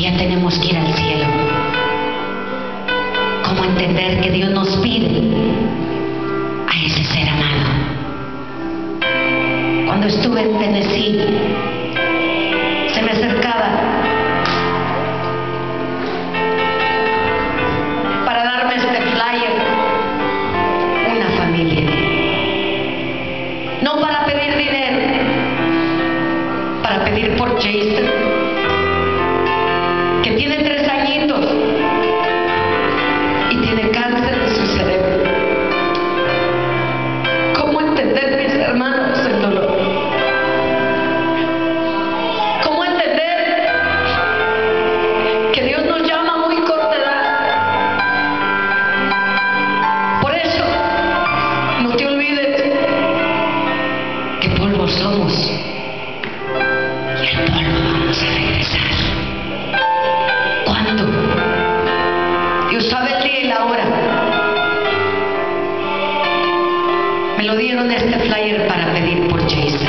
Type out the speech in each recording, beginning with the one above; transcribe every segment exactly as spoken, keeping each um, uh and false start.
que ya tenemos que ir al cielo. ¿Cómo entender que Dios nos pide a ese ser amado? Cuando estuve en Tennessee, se me acercaba para darme este flyer una familia, no para pedir dinero, para pedir por Jason, que tiene tres añitos y tiene cáncer en su cerebro. ¿Cómo entender, mis hermanos, el dolor? ¿Cómo entender que Dios nos llama a muy corta edad? Por eso, no te olvides que polvo somos y al polvo vamos a regresar. ¿Cuándo? Dios sabe el día y la hora. Me lo dieron este flyer para pedir por Jason.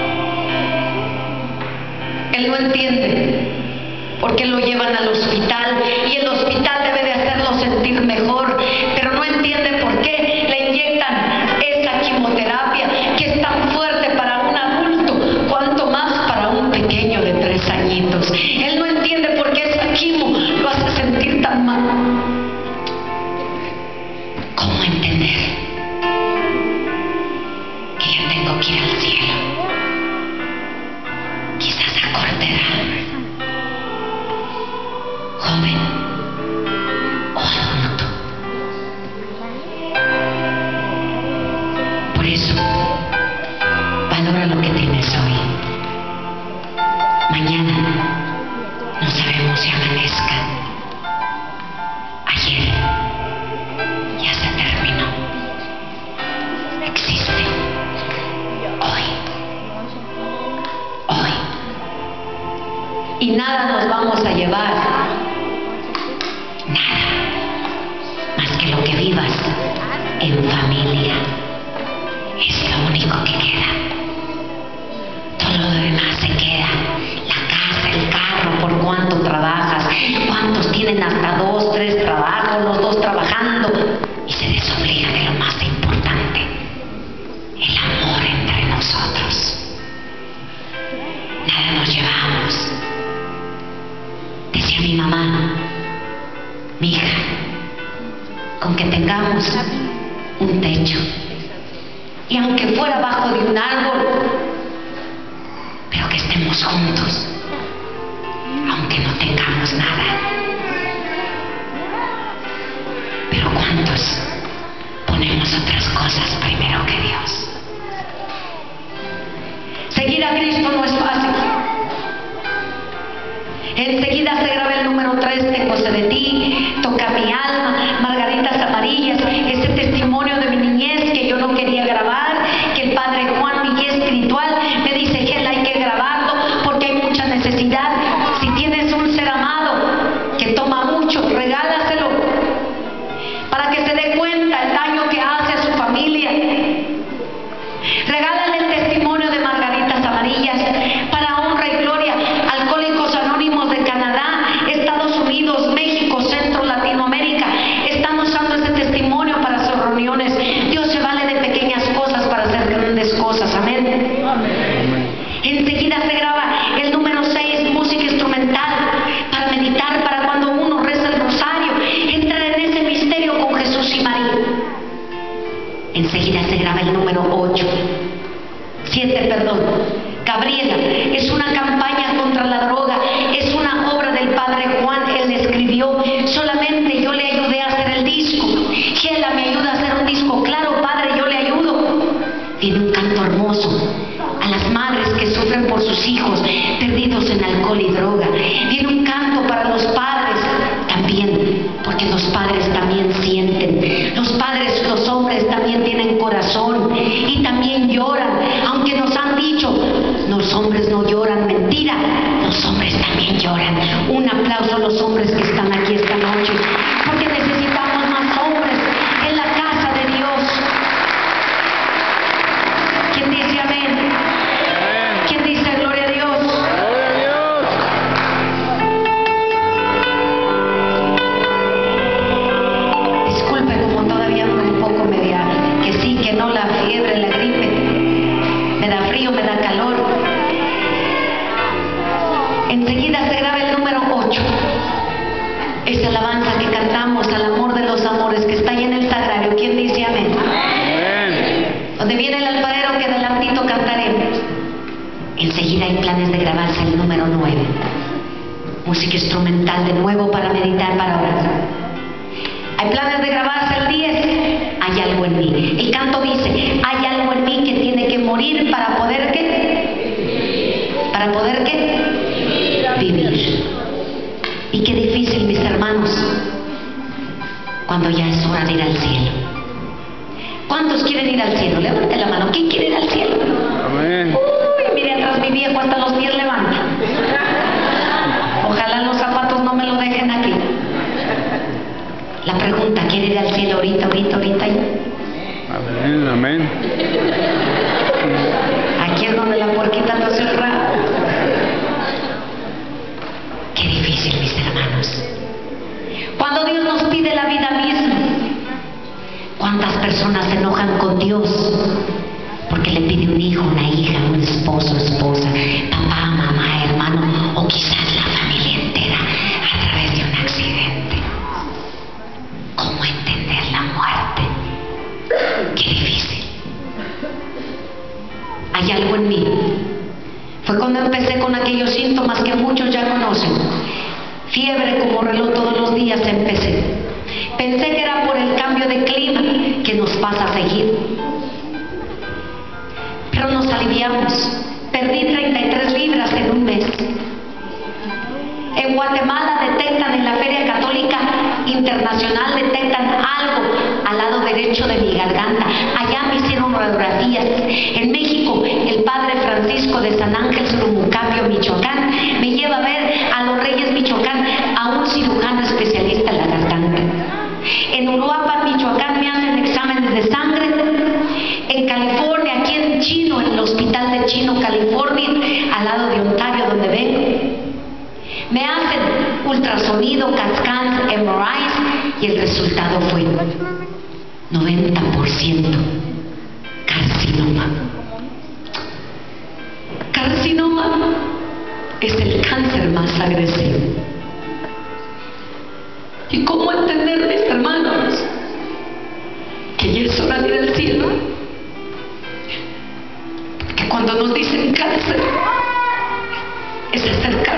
Él no entiende por qué lo llevan al hospital y el hospital debe de hacerlo sentir mejor, pero no entiende por qué le inyectan esa quimioterapia que es tan fuerte para un adulto, cuanto más para un pequeño de tres añitos. Él no entiende por qué esa quimio lo hace sentir tan mal. ¿Cómo entender que ya tengo que ir al cielo? Quizás a corta edad, joven o adulto. Por eso, valora lo que tienes hoy. Mañana no sabemos si amanezca. Ayer ya se terminó. Existe hoy. Hoy. Y nada nos vamos a llevar. Nada. Más que lo que vivas en familia. Es lo único que queda. Todo lo demás se queda. La casa, el carro, por cuánto trabajas. ¿Cuántos tienen hasta dos, tres trabajos, los dos trabajando? Y se desobliga de lo más importante, el amor entre nosotros. Nada nos llevamos. Decía mi mamá, mi hija, con que tengamos un techo, y aunque fuera abajo de un árbol, pero que estemos juntos, aunque no tengamos nada. Pero ¿cuántos ponemos otras cosas primero que Dios? Seguir a Cristo no es fácil. Enseguida se graba el número tres, tengo sed de ti, toca mi alma, margaritas amarillas, ese testimonio de mi niñez que yo no quería grabar, que el padre Juan, mi guía espiritual, me dice que hay que grabarlo porque hay mucha necesidad. Si tienes un ser amado que toma mucho, regálaselo para que se dé cuenta el daño que hace a su familia. Regálale el testimonio de margaritas amarillas para honra y gloria. Alcohólicos Anónimos de Canadá, Estados Unidos, México, Centro, Latinoamérica están usando ese testimonio para sus reuniones. Dios se vale de pequeñas cosas para hacer grandes cosas. Amén. Amén. Enseguida se graba el número seis, música instrumental para meditar, para cuando uno reza el rosario, entrar en ese misterio con Jesús y María. Enseguida se graba el número ocho, siete, perdón, Gabriela. Es una campaña contra la droga, es una obra del padre Juan, él escribió, solamente yo le ayudé a hacer el disco. Gela me ayuda a hacer un disco, claro padre, yo le ayudo. Tiene un canto hermoso a las madres que sufren por sus hijos perdidos en alcohol y droga. Tiene un canto para los padres también, porque los padres también sienten. Los padres, los hombres también tienen corazón y también lloran, aunque nos han dicho los hombres no lloran, mentira, los hombres también lloran. Un aplauso a los hombres que están aquí esta noche, porque necesitamos más hombres en la casa de Dios. ¿Quién dice amén? ¿Quién dice gloria a Dios? grabe el número ocho. Esa alabanza que cantamos al amor de los amores que está ahí en el sagrario. ¿Quién dice amén? Amén. Donde viene el alfarero que adelantito cantaremos. Enseguida hay planes de grabarse el número nueve. Música instrumental de nuevo para meditar, para orar. Hay planes de grabarse el diez. Hay algo en mí. El canto dice, hay algo en mí que tiene que morir para poder ¿qué? Para poder ¿qué? Vivir. Y qué difícil, mis hermanos, cuando ya es hora de ir al cielo. ¿Cuántos quieren ir al cielo? Levante la mano. ¿Quién quiere ir al cielo? Amén. Uy, mire atrás mi viejo, hasta los pies levanta. Ojalá los zapatos no me lo dejen aquí. La pregunta, ¿quiere ir al cielo ahorita, ahorita, ahorita? Amén, amén. Aquí es donde la puerquita no se rabo. Qué difícil, mis hermanos. Cuando Dios nos pide la vida misma, ¿cuántas personas se enojan con Dios porque le pide un hijo, una hija, un esposo, esposa, papá, mamá, hermano, o quizás la familia entera a través de un accidente? ¿Cómo entender la muerte? Qué difícil. Hay algo en mí. Fue cuando empecé con aquellos síntomas que muchos ya conocen. Fiebre como reloj todos los días empecé. Pensé que era por el cambio de clima que nos pasa a seguir. Pero nos aliviamos. Perdí treinta y tres libras en un mes. En Guatemala detectan, en la Feria Católica Internacional, detectan algo al lado derecho de mi garganta. Allá me hicieron radiografías. En México, el padre Francisco de San Ángel Surumucambio, Michoacán, me lleva a ver a Los Reyes, Michoacán, a un cirujano especialista en la garganta. En Uruapan, Michoacán, me hacen exámenes de sangre. En California, aquí en Chino, en el hospital de Chino, California, al lado de Ontario, donde vengo, me hacen ultrasonido, C A T scan, M R Is, y el resultado fue noventa por ciento carcinoma. Carcinoma es el cáncer más agresivo. ¿Y cómo entender, mis hermanos, que ya es hora de ir al cielo? Que cuando nos dicen cáncer, es acercar